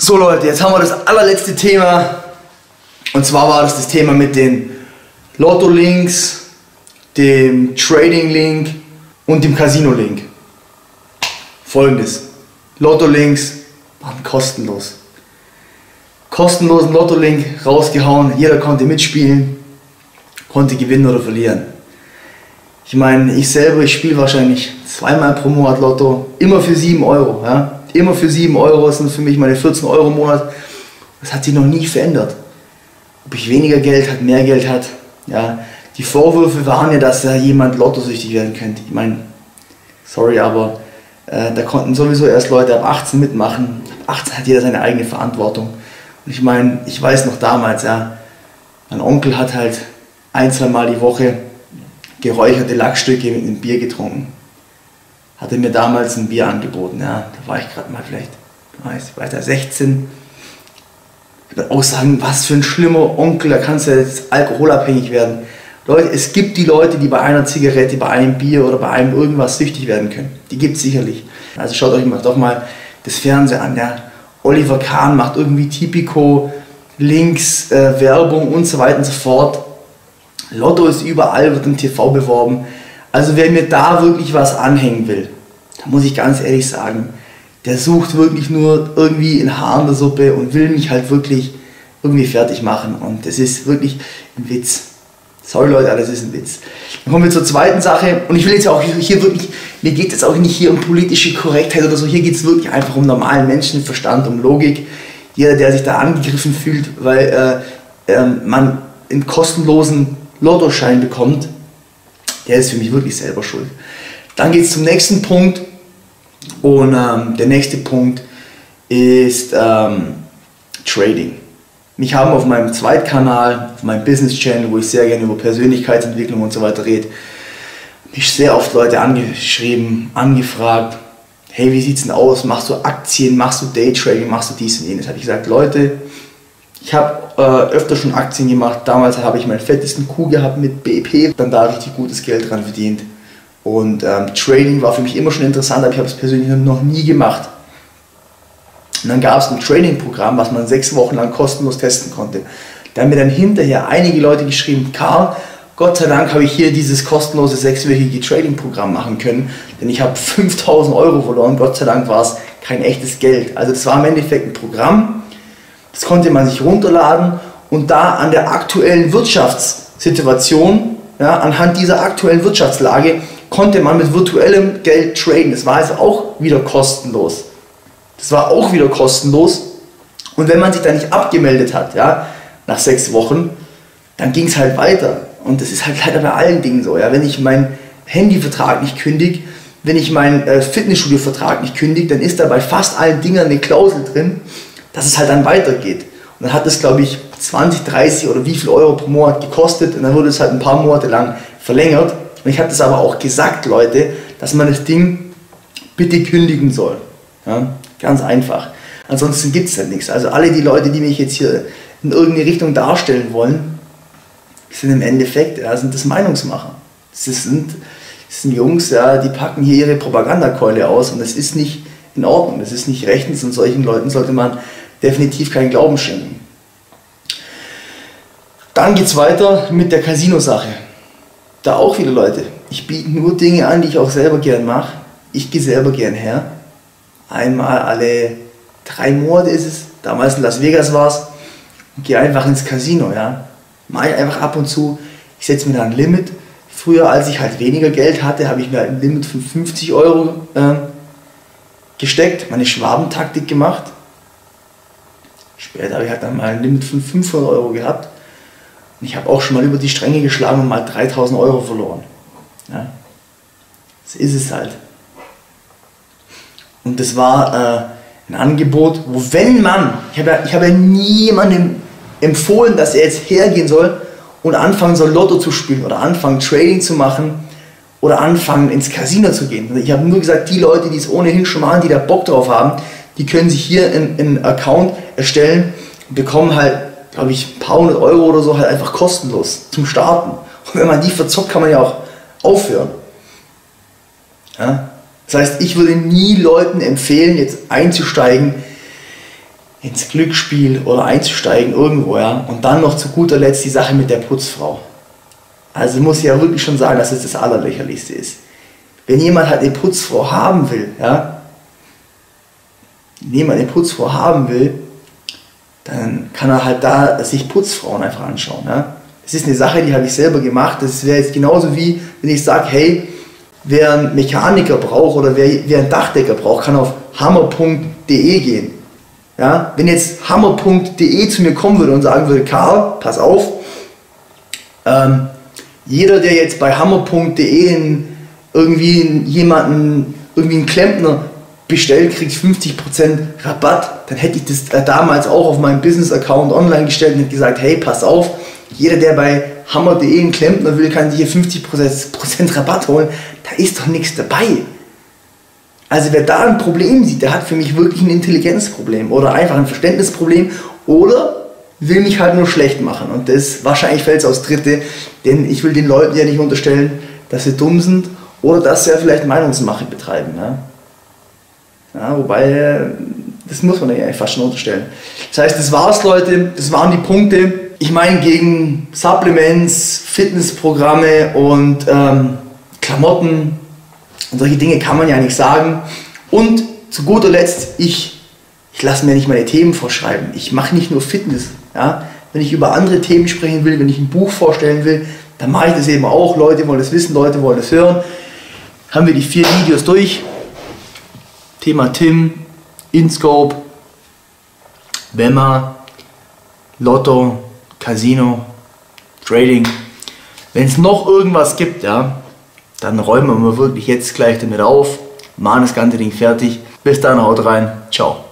So Leute, jetzt haben wir das allerletzte Thema, und zwar war das Thema mit den Lotto-Links, dem Trading-Link und dem Casino-Link. Folgendes: Lotto-Links waren kostenlos. Kostenlosen Lotto-Link rausgehauen, jeder konnte mitspielen, konnte gewinnen oder verlieren. Ich meine, ich spiele wahrscheinlich zweimal pro Monat Lotto, immer für 7 Euro. Ja? Immer für 7 Euro, das sind für mich meine 14 Euro im Monat. Das hat sich noch nie verändert. Ob ich weniger Geld habe, mehr Geld hat. Ja? Die Vorwürfe waren ja, dass da jemand lottosüchtig werden könnte. Ich meine, sorry, aber da konnten sowieso erst Leute ab 18 mitmachen. Ab 18 hat jeder seine eigene Verantwortung. Und ich meine, ich weiß noch damals, ja, mein Onkel hat halt 1-2 Mal die Woche geräucherte Lachsstücke mit einem Bier getrunken. Hatte mir damals ein Bier angeboten, ja, da war ich gerade mal vielleicht, ich weiß ja, 16. Ich würde auch sagen, was für ein schlimmer Onkel, da kannst du ja jetzt alkoholabhängig werden. Leute, es gibt die Leute, die bei einer Zigarette, bei einem Bier oder bei einem irgendwas süchtig werden können. Die gibt es sicherlich. Also schaut euch doch mal das Fernsehen an, ja. Oliver Kahn macht irgendwie Tipico, Links, Werbung und so weiter und so fort. Lotto ist überall, wird im TV beworben. Also wer mir da wirklich was anhängen will, da muss ich ganz ehrlich sagen, der sucht wirklich nur irgendwie ein Haar in der Suppe und will mich halt wirklich irgendwie fertig machen. Und das ist wirklich ein Witz. Sorry Leute, das ist ein Witz. Dann kommen wir zur zweiten Sache. Und ich will jetzt auch hier wirklich, mir geht es auch nicht hier um politische Korrektheit oder so. Hier geht es wirklich einfach um normalen Menschenverstand, um Logik. Jeder, der sich da angegriffen fühlt, weil man einen kostenlosen Lottoschein bekommt, der ist für mich wirklich selber schuld. Dann geht es zum nächsten Punkt. Und der nächste Punkt ist Trading. Mich haben auf meinem Zweitkanal, auf meinem Business-Channel, wo ich sehr gerne über Persönlichkeitsentwicklung und so weiter rede, mich sehr oft Leute angeschrieben, angefragt, hey, wie sieht's denn aus? Machst du Aktien, machst du Daytrading, machst du dies und jenes? Habe ich gesagt, Leute, ich habe öfter schon Aktien gemacht. Damals habe ich meinen fettesten Coup gehabt mit BP, dann da richtig gutes Geld dran verdient. Und Trading war für mich immer schon interessant, aber ich habe es persönlich noch nie gemacht. Und dann gab es ein Trading-Programm, was man 6 Wochen lang kostenlos testen konnte. Da haben mir dann hinterher einige Leute geschrieben, Karl, Gott sei Dank habe ich hier dieses kostenlose 6-wöchige Trading-Programm machen können, denn ich habe 5.000 Euro verloren. Gott sei Dank war es kein echtes Geld. Also das war im Endeffekt ein Programm, das konnte man sich runterladen und da an der aktuellen Wirtschaftssituation, ja, anhand dieser aktuellen Wirtschaftslage, konnte man mit virtuellem Geld traden. Das war also auch wieder kostenlos. Und wenn man sich da nicht abgemeldet hat, ja, nach 6 Wochen, dann ging es halt weiter. Und das ist halt leider bei allen Dingen so. Ja. Wenn ich meinen Handyvertrag nicht kündige, wenn ich meinen Fitnessstudio-Vertrag nicht kündige, dann ist da bei fast allen Dingen eine Klausel drin, dass es halt dann weitergeht. Und dann hat es, glaube ich, 20, 30 oder wie viel Euro pro Monat gekostet und dann wurde es halt ein paar Monate lang verlängert. Und ich habe das aber auch gesagt, Leute, dass man das Ding bitte kündigen soll. Ja, ganz einfach. Ansonsten gibt es halt nichts. Also alle die Leute, die mich jetzt hier in irgendeine Richtung darstellen wollen, sind im Endeffekt, ja, sind das Meinungsmacher. Das sind Jungs, ja, die packen hier ihre Propagandakeule aus und das ist nicht in Ordnung, das ist nicht rechtens und solchen Leuten sollte man definitiv keinen Glauben schenken. Dann geht es weiter mit der Casino-Sache. Da auch wieder Leute, ich biete nur Dinge an, die ich auch selber gern mache. Ich gehe selber gern her. Einmal alle 3 Monate ist es, damals in Las Vegas war es, und gehe einfach ins Casino. Ja. Mache ich einfach ab und zu, ich setze mir da ein Limit. Früher, als ich halt weniger Geld hatte, habe ich mir halt ein Limit von 50 Euro gesteckt, meine Schwabentaktik gemacht. Später habe ich halt dann mal ein Limit von 500 Euro gehabt. Und ich habe auch schon mal über die Stränge geschlagen und mal 3.000 Euro verloren. Ja. Das ist es halt. Und das war ein Angebot, wo wenn man, ich habe ja niemandem empfohlen, dass er jetzt hergehen soll und anfangen soll Lotto zu spielen oder anfangen Trading zu machen oder anfangen ins Casino zu gehen. Ich habe nur gesagt, die Leute, die es ohnehin schon machen, die da Bock drauf haben, die können sich hier einen Account erstellen und bekommen halt, glaube ich, ein paar 100 Euro oder so halt einfach kostenlos zum Starten. Und wenn man die verzockt, kann man ja auch aufhören. Ja? Das heißt, ich würde nie Leuten empfehlen, jetzt einzusteigen ins Glücksspiel oder einzusteigen irgendwo, ja. Und dann noch zu guter Letzt die Sache mit der Putzfrau. Also muss ich ja wirklich schon sagen, dass es das Allerlächerlichste ist. Wenn jemand halt eine Putzfrau haben will, ja, dann kann er halt da sich Putzfrauen einfach anschauen. Ja. Das ist eine Sache, die habe ich selber gemacht. Das wäre jetzt genauso wie, wenn ich sage, hey, wer einen Mechaniker braucht oder wer einen Dachdecker braucht, kann auf hammer.de gehen. Ja. Wenn jetzt hammer.de zu mir kommen würde und sagen würde, Karl, pass auf, jeder, der jetzt bei hammer.de irgendwie einen Klempner bestellt, kriegt 50% Rabatt, dann hätte ich das damals auch auf meinem Business-Account online gestellt und hätte gesagt, hey, pass auf, jeder, der bei hammer.de einen Klempner will, kann sich hier 50% Rabatt holen. Da ist doch nichts dabei. Also wer da ein Problem sieht, der hat für mich wirklich ein Intelligenzproblem oder einfach ein Verständnisproblem oder will mich halt nur schlecht machen. Und das wahrscheinlich fällt es aufs Dritte, denn ich will den Leuten ja nicht unterstellen, dass sie dumm sind oder dass sie ja vielleicht Meinungsmache betreiben. Ja? Ja, wobei, das muss man ja eigentlich fast schon unterstellen. Das heißt, das war's, Leute, das waren die Punkte. Ich meine, gegen Supplements, Fitnessprogramme und Klamotten und solche Dinge kann man ja nicht sagen. Und zu guter Letzt, ich lasse mir nicht meine Themen vorschreiben. Ich mache nicht nur Fitness. Ja? Wenn ich über andere Themen sprechen will, wenn ich ein Buch vorstellen will, dann mache ich das eben auch. Leute wollen das wissen, Leute wollen das hören. Haben wir die 4 Videos durch. Thema Tim, InScope, Wemmer, Lotto, Casino, Trading. Wenn es noch irgendwas gibt, ja, dann räumen wir wirklich jetzt gleich damit auf, machen das ganze Ding fertig. Bis dann, haut rein, ciao.